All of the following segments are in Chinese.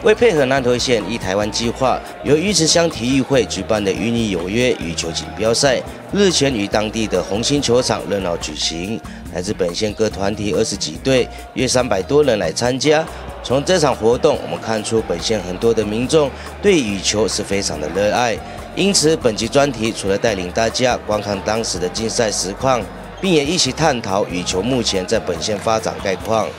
为配合南投县一台湾计划，由鱼池乡体育会举办的与你有约羽球锦标赛，日前于当地的红星球场热闹举行。来自本县各团体20几队，约300多人来参加。从这场活动，我们看出本县很多的民众对羽球是非常的热爱。因此，本集专题除了带领大家观看当时的竞赛实况，并也一起探讨羽球目前在本县发展概况。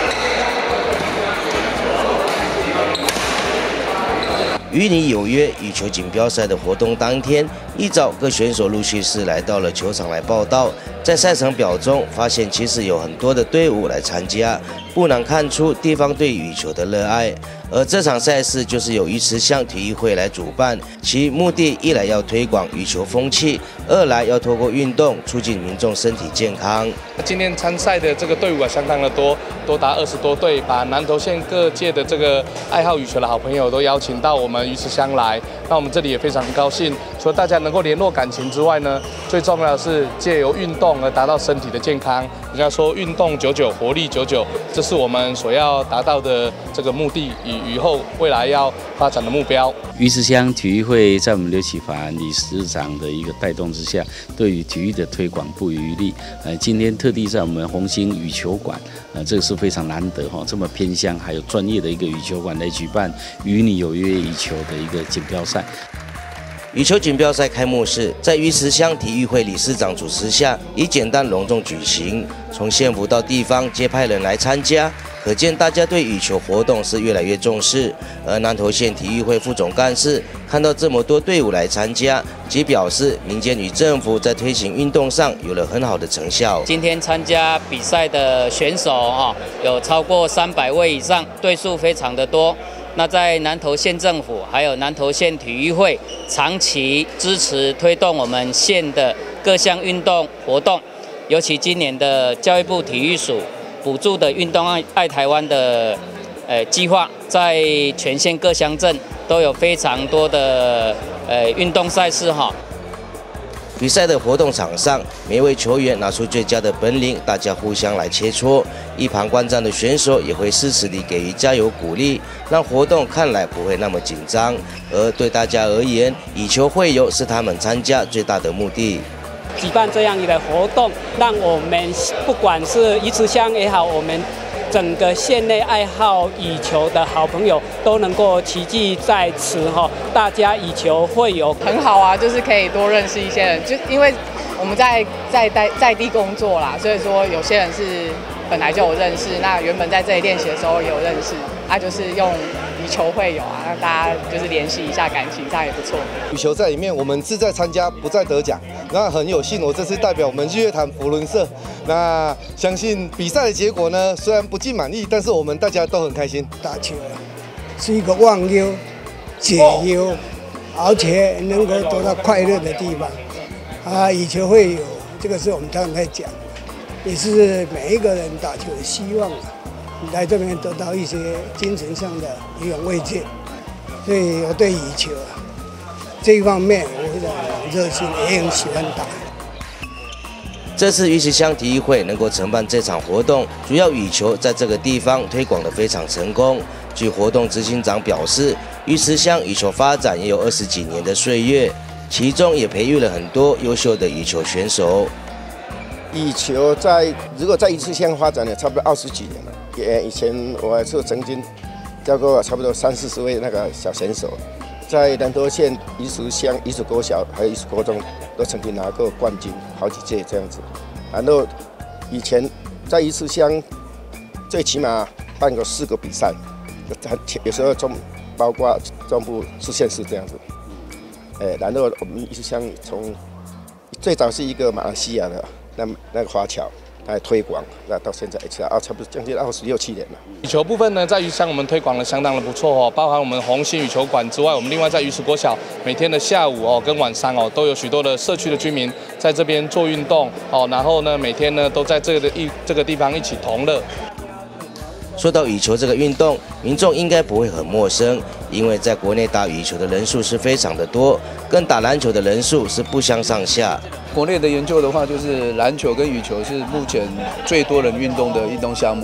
与你有约羽球锦标赛的活动当天，一早各选手陆续是来到了球场来报到。在赛程表中，发现其实有很多的队伍来参加，不难看出地方对羽球的热爱。而这场赛事就是由鱼池乡体育会来主办，其目的一来要推广羽球风气，二来要透过运动促进民众身体健康。 今天参赛的这个队伍相当的多，多达20多队，把南投县各界的这个爱好羽球的好朋友都邀请到我们鱼池乡来。那我们这里也非常高兴，除了大家能够联络感情之外呢，最重要的是借由运动而达到身体的健康。人家说运动99，活力99，这是我们所要达到的这个目的，以后未来要发展的目标。 鱼池乡体育会在我们刘启凡理事长的一个带动之下，对于体育的推广不遗余力。今天特地在我们红星羽球馆，这个是非常难得哈，这么偏乡还有专业的一个羽球馆来举办与你有约羽球的一个锦标赛。 羽球锦标赛开幕式在鱼池乡体育会理事长主持下，以简单隆重举行。从县府到地方皆派人来参加，可见大家对羽球活动是越来越重视。而南投县体育会副总干事看到这么多队伍来参加，即表示民间与政府在推行运动上有了很好的成效。 今天参加比赛的选手有超过300位以上，队数非常的多。那在南投县政府还有南投县体育会长期支持推动我们县的各项运动活动，尤其今年的教育部体育署补助的运动爱台湾的计划，在全县各乡镇都有非常多的运动赛事哈。 比赛的活动场上，每位球员拿出最佳的本领，大家互相来切磋。一旁观战的选手也会适时地给予加油鼓励，让活动看来不会那么紧张。而对大家而言，以球会友是他们参加最大的目的。 举办这样一个活动，让我们不管是鱼池乡也好，我们整个县内爱好羽球的好朋友都能够齐聚在此哈，大家羽球会友很好啊，就是可以多认识一些人，就因为我们在地工作啦，所以说有些人是本来就有认识，那原本在这里练习的时候也有认识，就是用羽球会友啊，让大家就是联系一下感情，这样也不错。 羽球赛里面，我们志在参加，不在得奖。那很有幸，我这次代表我们日月潭福伦社。那相信比赛的结果呢，虽然不尽满意，但是我们大家都很开心。 打球是一个忘忧、解忧，而且能够得到快乐的地方。羽球会友，这个是我们常常在讲，也是每一个人打球的希望来这边得到一些精神上的一种慰藉，所以我对羽球这一方面我非常热心，也很喜欢打。 这次鱼池乡体育会能够承办这场活动，主要羽球在这个地方推广得非常成功。据活动执行长表示，鱼池乡羽球发展也有20几年的岁月，其中也培育了很多优秀的羽球选手。 羽球如果在鱼池乡发展了差不多20几年了。以前我是曾经教过差不多30-40位那个小选手，在南投县鱼池乡、鱼池国小还有鱼池国中都曾经拿过冠军好几届这样子。然后以前在鱼池乡最起码办过4个比赛，有时候包括中部市县市这样子。然后我们鱼池乡从最早是一个马来西亚的那个华侨。来推广，那到现在差不多将近26-7年了。 羽球部分呢，在鱼池乡我们推广的相当的不错哦，包含我们红星羽球馆之外，我们另外在鱼池国小每天的下午跟晚上都有许多的社区的居民在这边做运动然后呢每天呢都在这个地方一起同乐。 说到羽球这个运动，民众应该不会很陌生，因为在国内打羽球的人数是非常的多，跟打篮球的人数是不相上下。 国内的研究的话，就是篮球跟羽球是目前最多人运动的运动项目。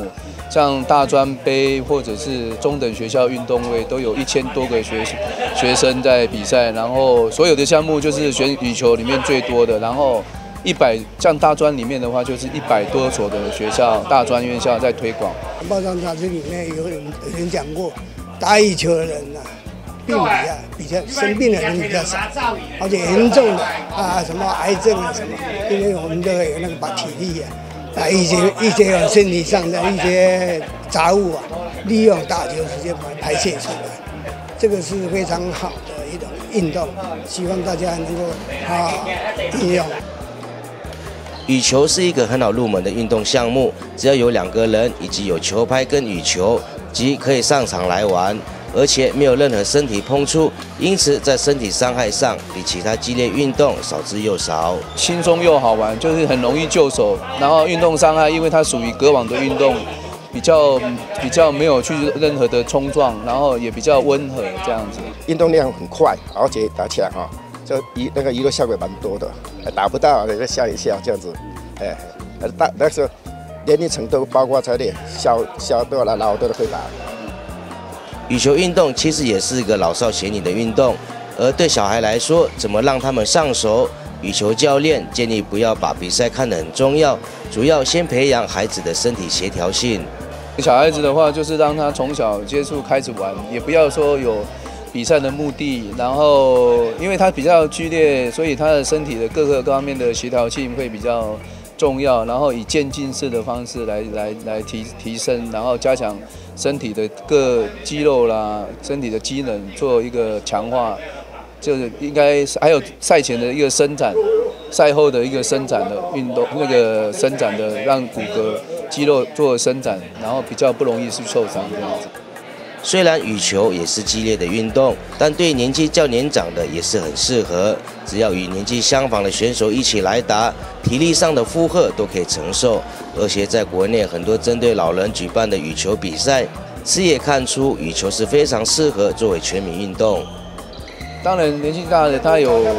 像大专杯或者是中等学校运动会都有1000多个学生在比赛，然后所有的项目就是选羽球里面最多的，然后像大专里面的话就是100多所的学校大专院校在推广。 报章杂志里面有人讲过，打羽球的人病比较生病的人比较少，而且严重的什么癌症什么，因为我们都有那个把体力一些身体上的一些杂物利用打球时间把它排泄出来，这个是非常好的一种运动，希望大家能够运用。 羽球是一个很好入门的运动项目，只要有2个人以及有球拍跟羽球，即可以上场来玩，而且没有任何身体碰触，因此在身体伤害上比其他激烈运动少之又少。 轻松又好玩，就是很容易就手，然后运动伤害，因为它属于隔网的运动，比较没有去任何的冲撞，然后也比较温和这样子。 运动量很快，而且打起来就那个娱乐效果蛮多的，打不到就笑一笑这样子，那时候年龄层都包括在内，小的了老的都会打。 羽球运动其实也是一个老少咸宜的运动，而对小孩来说，怎么让他们上手？羽球教练建议不要把比赛看得很重要，主要先培养孩子的身体协调性。 小孩子的话，就是让他从小接触开始玩，也不要说有比赛的目的，然后因为他比较剧烈，所以他的身体的各个方面的协调性会比较重要，然后以渐进式的方式来提升，然后加强身体的各肌肉啦，身体的机能做一个强化，就是应该还有赛前的一个伸展，赛后的一个伸展的运动，那个伸展的让骨骼肌肉做伸展，然后比较不容易去受伤这样子。 虽然羽球也是激烈的运动，但对年纪较年长的也是很适合。只要与年纪相仿的选手一起来打，体力上的负荷都可以承受。而且在国内很多针对老人举办的羽球比赛，此也看出羽球是非常适合作为全民运动。 当然，年纪大的他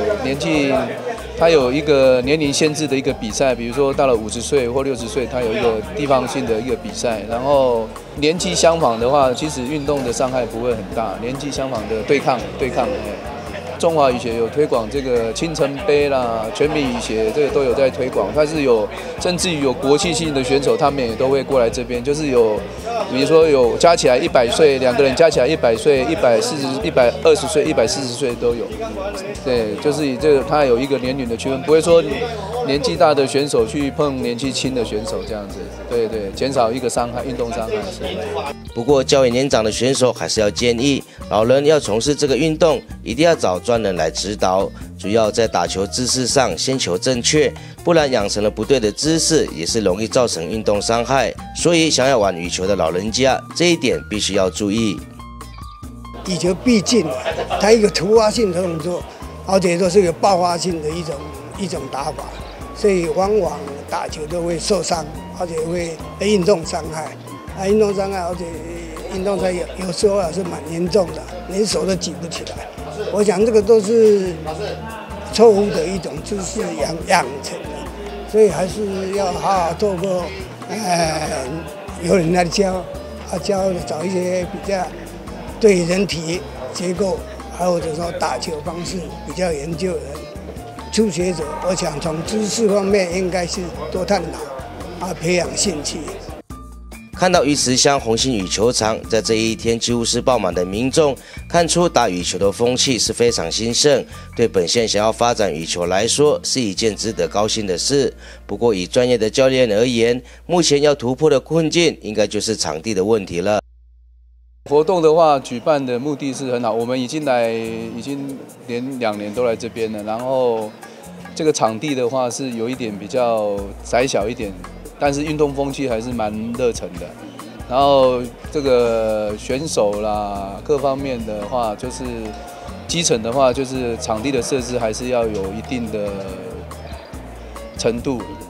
有一个年龄限制的一个比赛，比如说到了50岁或60岁，他有一个地方性的一个比赛。然后年纪相仿的话，其实运动的伤害不会很大。年纪相仿的对抗。中华羽协有推广这个青城杯啦，全民羽协这个都有在推广。它是甚至于有国际性的选手，他们也都会过来这边，就是比如说有加起来100岁，2个人加起来100岁、120岁、140岁都有。对，就是以这个它有一个年龄的区分，不会说年纪大的选手去碰年纪轻的选手这样子。对，减少一个伤害，运动伤害。 不过较为年长的选手还是要建议，老人要从事这个运动，一定要找专人来指导，主要在打球姿势上先求正确，不然养成了不对的姿势，也是容易造成运动伤害。所以想要玩羽球的老人家，这一点必须要注意。 羽球毕竟它一个突发性的动作，而且都是有爆发性的一种打法，所以往往打球都会受伤，而且会运动伤害。运动伤害，而且运动伤害有时候是蛮严重的，连手都举不起来。我想这个都是错误的一种姿势养成的，所以还是要好好透过有人来教，找一些比较对人体结构，或者说打球方式比较研究的人。初学者，我想从姿势方面应该是多探讨，培养兴趣。 看到鱼池乡红星羽球场在这一天几乎是爆满的民众，看出打羽球的风气是非常兴盛，对本县想要发展羽球来说是一件值得高兴的事。不过以专业的教练而言，目前要突破的困境应该就是场地的问题了。 活动的话，举办的目的是很好，我们已经连2年都来这边了，然后这个场地的话是有一点比较窄小一点，但是运动风气还是蛮热忱的。然后这个选手啦，各方面的话，就是基层的话，就是场地的设置还是要有一定的程度。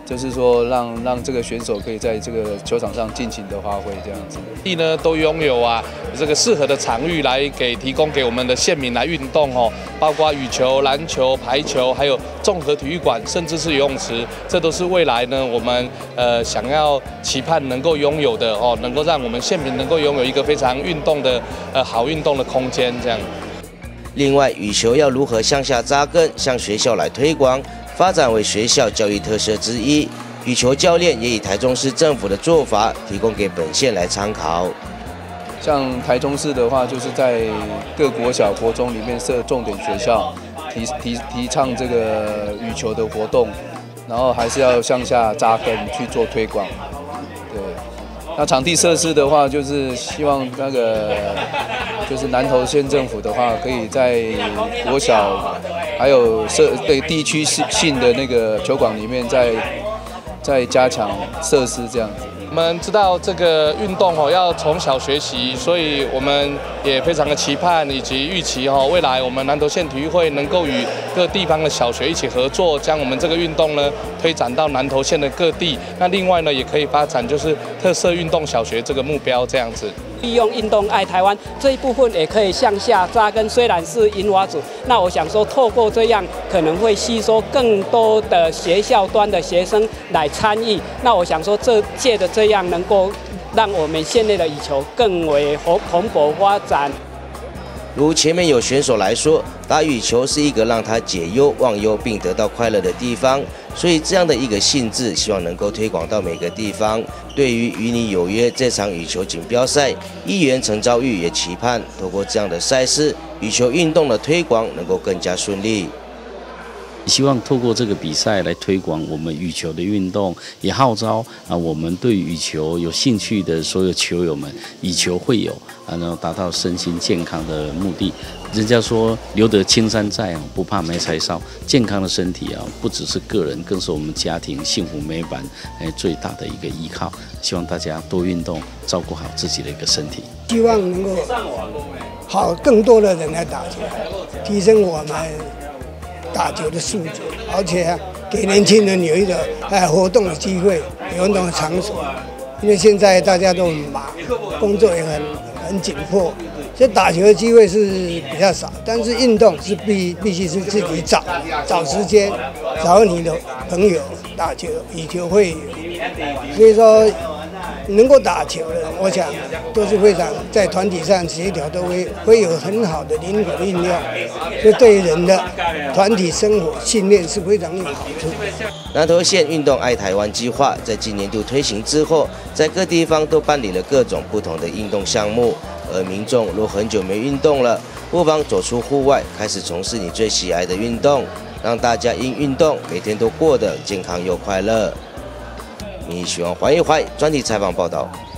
就是说让这个选手可以在这个球场上尽情的发挥这样子。 呢都拥有这个适合的场域来提供给我们的县民来运动哦，包括羽球、篮球、排球，还有综合体育馆，甚至是游泳池，这都是未来呢我们想要期盼能够拥有的哦，能够让我们县民能够拥有一个非常运动的好运动的空间这样。 另外，羽球要如何向下扎根，向学校来推广，发展为学校教育特色之一。羽球教练也以台中市政府的做法，提供给本县来参考。 像台中市的话，就是在各国小、国中里面设重点学校，提倡这个羽球的活动，然后还是要向下扎根去做推广。对，那场地设施的话，就是希望那个就是南投县政府的话，可以在国小还有地区性的那个球馆里面再加强设施这样子。 我们知道这个运动要从小学习，所以我们也非常的期盼以及预期未来我们南投县体育会能够与各地方的小学一起合作，将我们这个运动呢推展到南投县的各地。那另外呢，也可以发展就是特色运动小学这个目标这样子。 利用运动爱台湾这一部分也可以向下扎根，虽然是银发组，那我想说透过这样可能会吸收更多的学校端的学生来参与，那我想说借着这样能够让我们县内的羽球更为蓬勃发展。 如前面有选手来说，打羽球是一个让他解忧忘忧并得到快乐的地方，所以这样的一个性质，希望能够推广到每个地方。对于与你有约这场羽球锦标赛，议员陈昭玉也期盼透过这样的赛事，羽球运动的推广能够更加顺利。 希望透过这个比赛来推广我们羽球的运动，也号召我们对羽球有兴趣的所有球友们，以球会友然后达到身心健康的目的。人家说留得青山在不怕没柴烧，健康的身体不只是个人，更是我们家庭幸福美满最大的一个依靠。希望大家多运动，照顾好自己的一个身体。 希望能够好更多的人来打球，提升我们打球的素质，而且给年轻人有一个活动的机会，有运动的场所。因为现在大家都很忙，工作也很紧迫，所以打球的机会是比较少。但是运动是必须是自己找时间，找你的朋友打球，羽球会友。所以说，能够打球的人，我想都是非常在团体上协调，都会有很好的灵活运用，这对人的团体生活训练是非常有好处。 南投县运动爱台湾计划在今年度推行之后，在各地方都办理了各种不同的运动项目，而民众若很久没运动了，不妨走出户外，开始从事你最喜爱的运动，让大家因运动每天都过得健康又快乐。你喜欢怀一怀专题采访报道。